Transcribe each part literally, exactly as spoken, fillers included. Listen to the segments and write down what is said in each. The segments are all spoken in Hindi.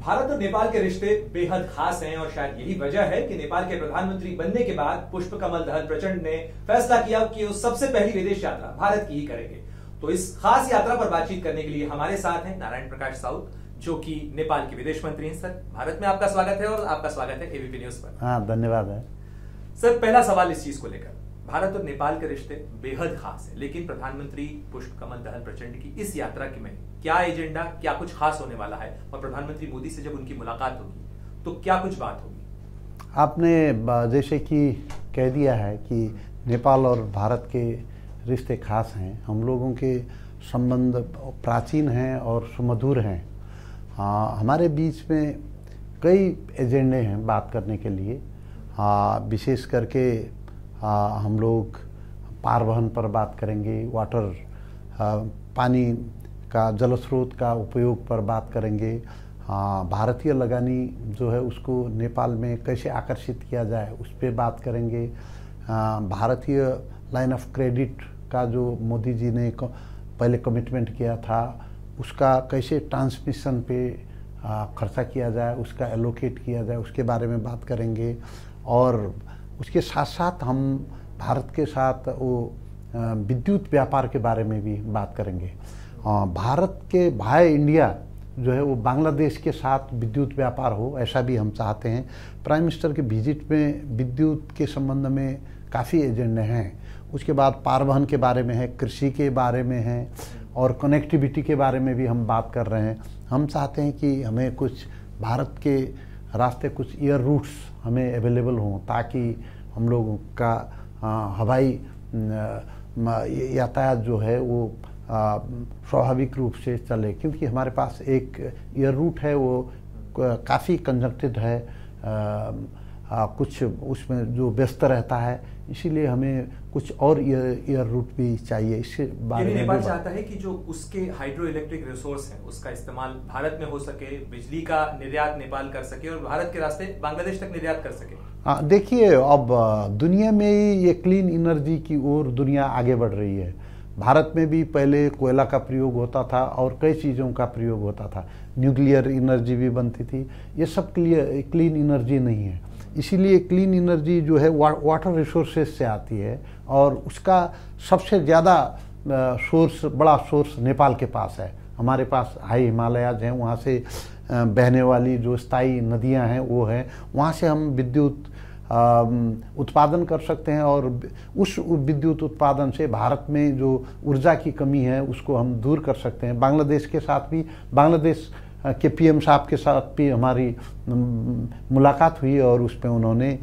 भारत और नेपाल के रिश्ते बेहद खास हैं और शायद यही वजह है कि नेपाल के प्रधानमंत्री बनने के बाद पुष्प कमल दहल प्रचंड ने फैसला किया कि वो सबसे पहली विदेश यात्रा भारत की ही करेंगे। तो इस खास यात्रा पर बातचीत करने के लिए हमारे साथ हैं नारायण प्रकाश साउद, जो कि नेपाल के विदेश मंत्री हैं। सर, भारत में आपका स्वागत है और आपका स्वागत है एबीपी न्यूज पर। हाँ, धन्यवाद है सर। पहला सवाल इस चीज को लेकर, भारत और नेपाल के रिश्ते बेहद खास है, लेकिन प्रधानमंत्री पुष्प कमल दहल प्रचंड की इस यात्रा के में क्या एजेंडा, क्या कुछ खास होने वाला है और प्रधानमंत्री मोदी से जब उनकी मुलाकात होगी तो क्या कुछ बात होगी? आपने जैसे कि कह दिया है कि नेपाल और भारत के रिश्ते खास हैं। हम लोगों के संबंध प्राचीन हैं और सुमधुर हैं। हाँ, हमारे बीच में कई एजेंडे हैं बात करने के लिए। हाँ, विशेष करके हाँ, हम लोग पारवहन पर बात करेंगे, वाटर हाँ, पानी का जल स्रोत का उपयोग पर बात करेंगे। हाँ, भारतीय लगानी जो है उसको नेपाल में कैसे आकर्षित किया जाए उस पर बात करेंगे। हाँ, भारतीय लाइन ऑफ क्रेडिट का जो मोदी जी ने पहले कमिटमेंट किया था उसका कैसे ट्रांसमिशन पे खर्चा किया जाए, उसका एलोकेट किया जाए, उसके बारे में बात करेंगे। और उसके साथ साथ हम भारत के साथ वो विद्युत व्यापार के बारे में भी बात करेंगे। भारत के भाई इंडिया जो है वो बांग्लादेश के साथ विद्युत व्यापार हो, ऐसा भी हम चाहते हैं। प्राइम मिनिस्टर के विजिट में विद्युत के संबंध में काफ़ी एजेंडे हैं। उसके बाद पारवहन के बारे में है, कृषि के बारे में है और कनेक्टिविटी के बारे में भी हम बात कर रहे हैं। हम चाहते हैं कि हमें कुछ भारत के रास्ते कुछ एयर रूट्स हमें अवेलेबल हों ताकि हम लोगों का आ, हवाई यातायात जो है वो स्वाभाविक रूप से चले, क्योंकि हमारे पास एक एयर रूट है वो काफ़ी कंजक्टेड है, आ, आ, कुछ उसमें जो व्यस्त रहता है, इसीलिए हमें कुछ और एयर एयर रूट भी चाहिए। इसके बारे में नेपाल चाहता है कि जो उसके हाइड्रो इलेक्ट्रिक रिसोर्स है उसका इस्तेमाल भारत में हो सके, बिजली का निर्यात नेपाल कर सके और भारत के रास्ते बांग्लादेश तक निर्यात कर सके। हाँ, देखिए, अब दुनिया में ही ये क्लीन एनर्जी की ओर दुनिया आगे बढ़ रही है। भारत में भी पहले कोयला का प्रयोग होता था और कई चीज़ों का प्रयोग होता था, न्यूक्लियर एनर्जी भी बनती थी। ये सब क्लियर क्लीन एनर्जी नहीं है। इसीलिए क्लीन एनर्जी जो है वा, वाटर रिसोर्सेज से आती है और उसका सबसे ज़्यादा सोर्स, बड़ा सोर्स नेपाल के पास है। हमारे पास हाई हिमालयाज हैं, वहाँ से बहने वाली जो स्थायी नदियाँ हैं वो हैं, वहाँ से हम विद्युत उत्पादन कर सकते हैं और उस विद्युत उत्पादन से भारत में जो ऊर्जा की कमी है उसको हम दूर कर सकते हैं। बांग्लादेश के साथ भी, बांग्लादेश के पीएम साहब के साथ भी हमारी मुलाकात हुई और उस पर उन्होंने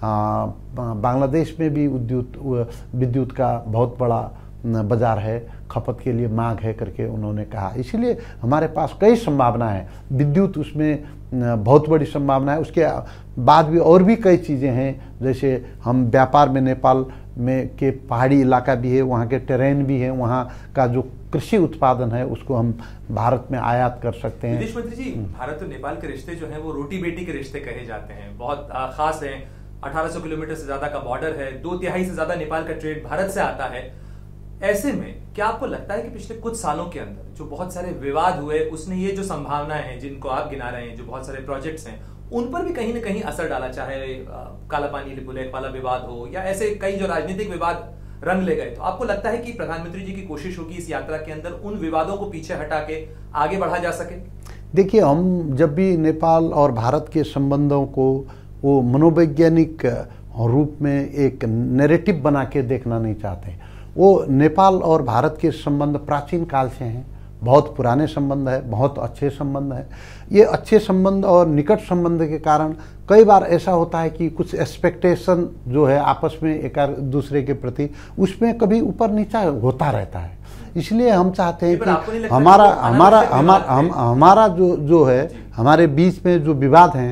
बांग्लादेश में भी विद्युत विद्युत का बहुत बड़ा बाजार है, खपत के लिए मांग है करके उन्होंने कहा। इसीलिए हमारे पास कई संभावना है, विद्युत उसमें बहुत बड़ी संभावना है। उसके बाद भी और भी कई चीज़ें हैं, जैसे हम व्यापार में नेपाल में के पहाड़ी इलाका भी है, वहाँ के टेरेन भी है, वहाँ का जो कृषि उत्पादन है उसको हम भारत में आयात कर सकते हैं। विदेश मंत्री जी, भारत और नेपाल के रिश्ते जो हैं वो रोटी बेटी के रिश्ते कहे जाते हैं, बहुत खास हैं। अठारह सौ किलोमीटर से ज्यादा का बॉर्डर है, दो तिहाई से ज्यादा नेपाल का ट्रेड भारत से आता है। ऐसे में क्या आपको लगता है कि पिछले कुछ सालों के अंदर जो बहुत सारे विवाद हुए उसने ये जो संभावनाएं हैं जिनको आप गिना रहे हैं, जो बहुत सारे प्रोजेक्ट्स हैं, उन पर भी कहीं ना कहीं असर डाला, चाहे काला पानी बुलेट वाला विवाद हो या ऐसे कई जो राजनीतिक विवाद रंग ले गए? तो आपको लगता है कि प्रधानमंत्री जी की कोशिश होगी इस यात्रा के अंदर उन विवादों को पीछे हटा के आगे बढ़ा जा सके? देखिए, हम जब भी नेपाल और भारत के संबंधों को वो मनोवैज्ञानिक रूप में एक नैरेटिव बना के देखना नहीं चाहते। वो नेपाल और भारत के संबंध प्राचीन काल से हैं, बहुत पुराने संबंध है, बहुत अच्छे संबंध है। ये अच्छे संबंध और निकट संबंध के कारण कई बार ऐसा होता है कि कुछ एक्सपेक्टेशन जो है आपस में एक दूसरे के प्रति उसमें कभी ऊपर नीचा होता रहता है। इसलिए हम चाहते हैं कि हमारा हमारा हमारा हम हमारा जो जो है हमारे बीच में जो विवाद हैं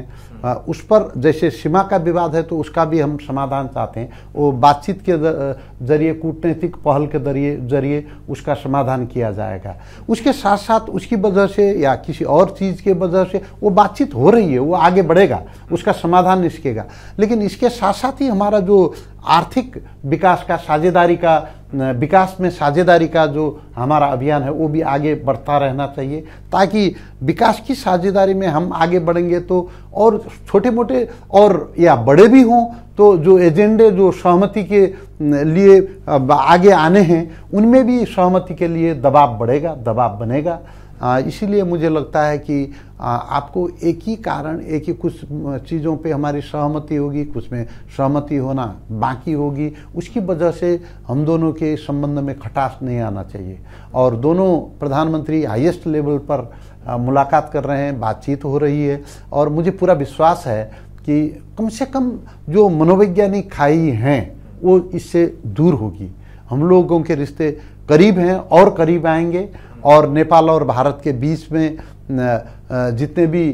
उस पर जैसे सीमा का विवाद है तो उसका भी हम समाधान चाहते हैं, वो बातचीत के जरिए, कूटनीतिक पहल के जरिए जरिए उसका समाधान किया जाएगा। उसके साथ साथ उसकी वजह से या किसी और चीज़ के वजह से वो बातचीत हो रही है, वो आगे बढ़ेगा, उसका समाधान निकलेगा। लेकिन इसके साथ साथ ही हमारा जो आर्थिक विकास का, साझेदारी का, विकास में साझेदारी का जो हमारा अभियान है वो भी आगे बढ़ता रहना चाहिए, ताकि विकास की साझेदारी में हम आगे बढ़ेंगे तो और छोटे मोटे और या बड़े भी हों तो जो एजेंडे जो सहमति के लिए आगे आने हैं उनमें भी सहमति के लिए दबाव बढ़ेगा, दबाव बनेगा। इसीलिए मुझे लगता है कि आपको एक ही कारण, एक ही कुछ चीज़ों पे हमारी सहमति होगी, कुछ में सहमति होना बाकी होगी, उसकी वजह से हम दोनों के संबंध में खटास नहीं आना चाहिए। और दोनों प्रधानमंत्री हाईएस्ट लेवल पर मुलाकात कर रहे हैं, बातचीत हो रही है और मुझे पूरा विश्वास है कि कम से कम जो मनोवैज्ञानिक खाई हैं वो इससे दूर होगी। हम लोगों के रिश्ते करीब हैं और करीब आएंगे और नेपाल और भारत के बीच में जितने भी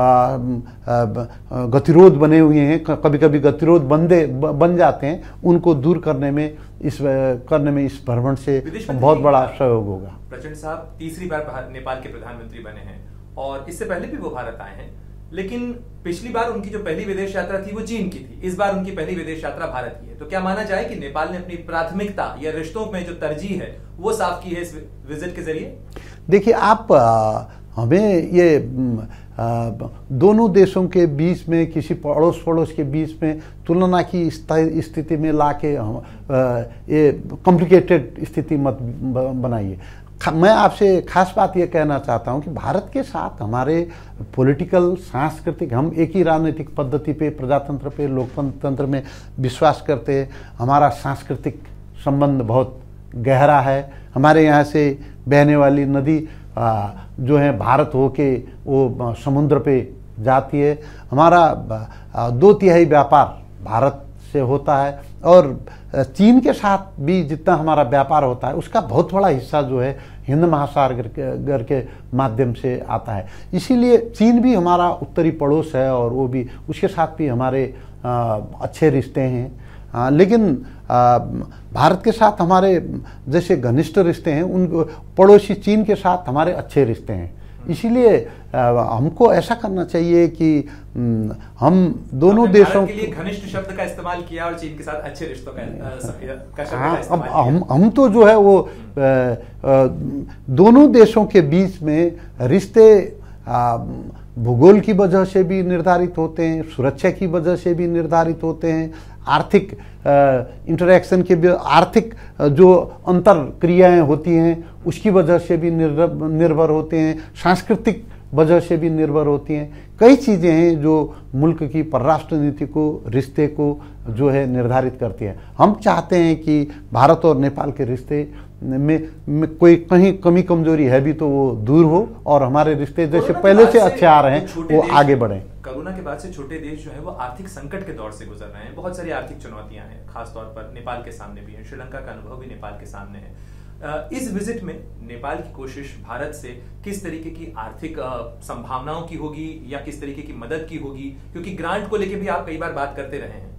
गतिरोध बने हुए हैं, कभी कभी गतिरोध बंदे बन जाते हैं, उनको दूर करने में इस करने में इस भ्रमण से बहुत बड़ा सहयोग होगा। प्रचंड साहब तीसरी बार नेपाल के प्रधानमंत्री बने हैं और इससे पहले भी वो भारत आए हैं, लेकिन पिछली बार उनकी जो पहली विदेश यात्रा थी वो चीन की थी, इस बार उनकी पहली विदेश यात्रा भारत की है। तो क्या माना जाए कि नेपाल ने अपनी प्राथमिकता या रिश्तों में जो तरजीह है वो साफ की है इस विजिट के जरिए? देखिए, आप आ, हमें ये आ, दोनों देशों के बीच में, किसी पड़ोस पड़ोस के बीच में तुलना की स्थिति में लाके हम ये कॉम्प्लिकेटेड स्थिति मत बनाइए। मैं आपसे खास बात ये कहना चाहता हूँ कि भारत के साथ हमारे पॉलिटिकल, सांस्कृतिक, हम एक ही राजनीतिक पद्धति पे, प्रजातंत्र पे, लोकतंत्र में विश्वास करते हैं। हमारा सांस्कृतिक संबंध बहुत गहरा है। हमारे यहाँ से बहने वाली नदी आ, जो है भारत होके वो समुद्र पे जाती है। हमारा आ, दो तिहाई व्यापार भारत से होता है और चीन के साथ भी जितना हमारा व्यापार होता है उसका बहुत बड़ा हिस्सा जो है हिंद महासागर के, के माध्यम से आता है। इसीलिए चीन भी हमारा उत्तरी पड़ोस है और वो भी, उसके साथ भी हमारे आ, अच्छे रिश्ते हैं। आ, लेकिन आ, भारत के साथ हमारे जैसे घनिष्ठ रिश्ते हैं, उन पड़ोसी चीन के साथ हमारे अच्छे रिश्ते हैं। इसीलिए हमको ऐसा करना चाहिए कि हम दोनों देशों के लिए घनिष्ठ शब्द का इस्तेमाल किया और चीन के साथ अच्छे रिश्तों का, का शब्द हाँ, का इस्तेमाल अब हम हम तो जो है वो आ, आ, दोनों देशों के बीच में रिश्ते भूगोल की वजह से भी निर्धारित होते हैं, सुरक्षा की वजह से भी निर्धारित होते हैं, आर्थिक इंटरेक्शन के भी, आर्थिक जो अंतर क्रियाएं होती हैं उसकी वजह से भी निर्भर होते हैं, सांस्कृतिक वजह से भी निर्भर होती हैं। कई चीज़ें हैं जो मुल्क की परराष्ट्र नीति को, रिश्ते को जो है निर्धारित करती हैं। हम चाहते हैं कि भारत और नेपाल के रिश्ते में, में कोई कहीं कमी कमजोरी है भी तो वो दूर हो और हमारे रिश्ते जैसे पहले से अच्छे आ रहे हैं वो आगे बढ़े। कोरोना के बाद से छोटे देश जो है वो आर्थिक संकट के दौर से गुजर रहे हैं। बहुत सारी आर्थिक चुनौतियां हैं, खासतौर पर नेपाल के सामने भी है, श्रीलंका का अनुभव भी नेपाल के सामने है। इस विजिट में नेपाल की कोशिश भारत से किस तरीके की आर्थिक संभावनाओं की होगी या किस तरीके की मदद की होगी, क्योंकि ग्रांट को लेकर भी आप कई बार बात करते रहे हैं।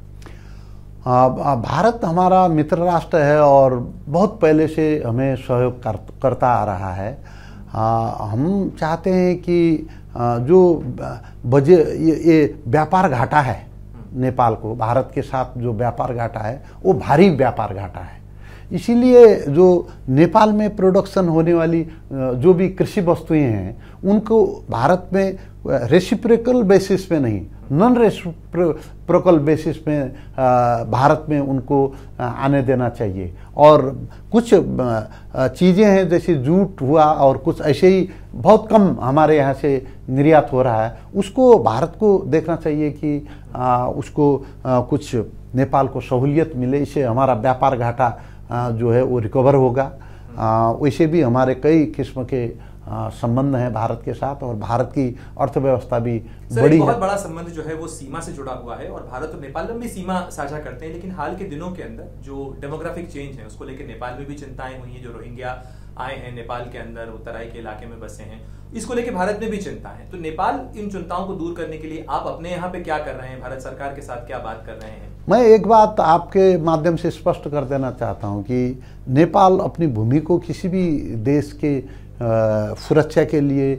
भारत हमारा मित्र राष्ट्र है और बहुत पहले से हमें सहयोग कर, करता आ रहा है। आ, हम चाहते हैं कि आ, जो बजे ये, ये व्यापार घाटा है नेपाल को, भारत के साथ जो व्यापार घाटा है वो भारी व्यापार घाटा है। इसीलिए जो नेपाल में प्रोडक्शन होने वाली जो भी कृषि वस्तुएं हैं उनको भारत में रेसिप्रोकल बेसिस पे नहीं, नॉन रेसिप्रोकल बेसिस में भारत में उनको आने देना चाहिए। और कुछ चीज़ें हैं जैसे जूट हुआ और कुछ ऐसे ही बहुत कम हमारे यहाँ से निर्यात हो रहा है, उसको भारत को देखना चाहिए कि उसको कुछ नेपाल को सहूलियत मिले, इससे हमारा व्यापार घाटा जो है वो रिकवर होगा। वैसे भी हमारे कई किस्म के संबंध हैं भारत के साथ और भारत की अर्थव्यवस्था भी बड़ी बहुत है। बड़ा संबंध जो है वो सीमा से जुड़ा हुआ है और भारत और नेपाल लंबी सीमा साझा करते हैं। लेकिन हाल के दिनों के अंदर जो डेमोग्राफिक चेंज है उसको लेकर नेपाल में भी चिंताएं हुई हैं। जो रोहिंग्या आए हैं नेपाल के अंदर, उत्तराई के इलाके में बसे हैं, इसको लेके भारत में भी चिंता है। तो नेपाल इन चिंताओं को दूर करने के लिए आप अपने यहाँ पे क्या कर रहे हैं, भारत सरकार के साथ क्या बात कर रहे हैं? मैं एक बात आपके माध्यम से स्पष्ट कर देना चाहता हूँ कि नेपाल अपनी भूमि को किसी भी देश के सुरक्षा के लिए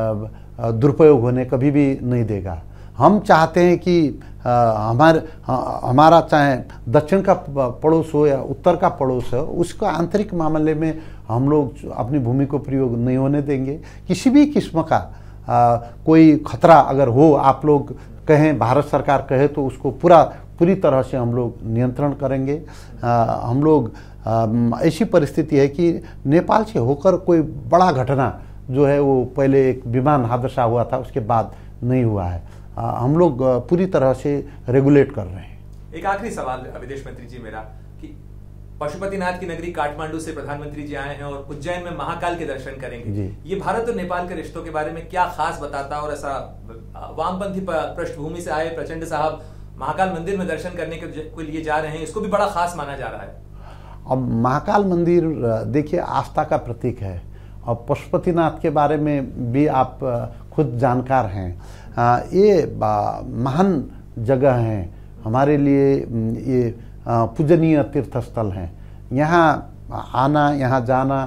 दुरुपयोग होने कभी भी नहीं देगा। हम चाहते हैं कि हमारे हमारा चाहे दक्षिण का पड़ोस हो या उत्तर का पड़ोस हो, उसका आंतरिक मामले में हम लोग अपनी भूमि को प्रयोग नहीं होने देंगे। किसी भी किस्म का आ, कोई खतरा अगर हो, आप लोग कहें, भारत सरकार कहे, तो उसको पूरा पूरी तरह से हम लोग नियंत्रण करेंगे। आ, हम लोग आ, ऐसी परिस्थिति है कि नेपाल से होकर कोई बड़ा घटना जो है वो पहले एक विमान हादसा हुआ था, उसके बाद नहीं हुआ है। आ, हम लोग पूरी तरह से रेगुलेट कर रहे हैं। एक आखिरी सवाल विदेश मंत्री जी मेरा, कि पशुपतिनाथ की नगरी काठमांडू से प्रधानमंत्री जी आए हैं और उज्जैन में महाकाल के दर्शन करेंगे। ये भारत और नेपाल के रिश्तों के बारे में क्या खास बताता है? और ऐसा वामपंथी पृष्ठभूमि से आए प्रचंड साहब महाकाल मंदिर में दर्शन करने के लिए जा रहे हैं, इसको भी बड़ा खास माना जा रहा है। अब महाकाल मंदिर देखिए आस्था का प्रतीक है, और पशुपतिनाथ के बारे में भी आप खुद जानकार हैं। ये महान जगह हैं हमारे लिए, ये पूजनीय तीर्थस्थल हैं। यहाँ आना, यहाँ जाना,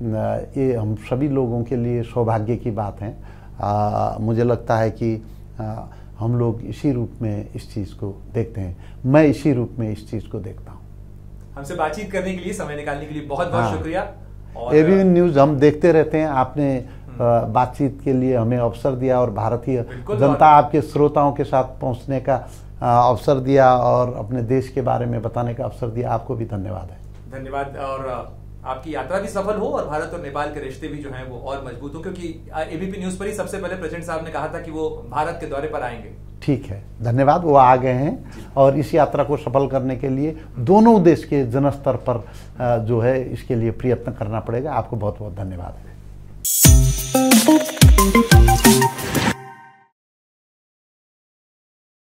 ये हम सभी लोगों के लिए सौभाग्य की बात है। आ, मुझे लगता है कि आ, हम लोग इसी रूप में इस चीज़ को देखते हैं। मैं इसी रूप में इस चीज़ को देखता हूँ। हमसे बातचीत करने के लिए, समय निकालने के लिए बहुत बहुत शुक्रिया। एबीपी न्यूज़ हम देखते रहते हैं, आपने बातचीत के लिए हमें अवसर दिया और भारतीय जनता आपके श्रोताओं के साथ पहुंचने का अवसर दिया और अपने देश के बारे में बताने का अवसर दिया। आपको भी धन्यवाद है। धन्यवाद, और आपकी यात्रा भी सफल हो और भारत और नेपाल के रिश्ते भी जो हैं वो और मजबूत हो, क्योंकि एबीपी न्यूज़ पर ही सबसे पहले प्रेसिडेंट साहब ने कहा था कि वो भारत के दौरे पर आएंगे। ठीक है, धन्यवाद। वो आ गए हैं और इस यात्रा को सफल करने के लिए दोनों देश के जनस्तर पर जो है इसके लिए प्रयत्न करना पड़ेगा। आपको बहुत बहुत धन्यवाद है।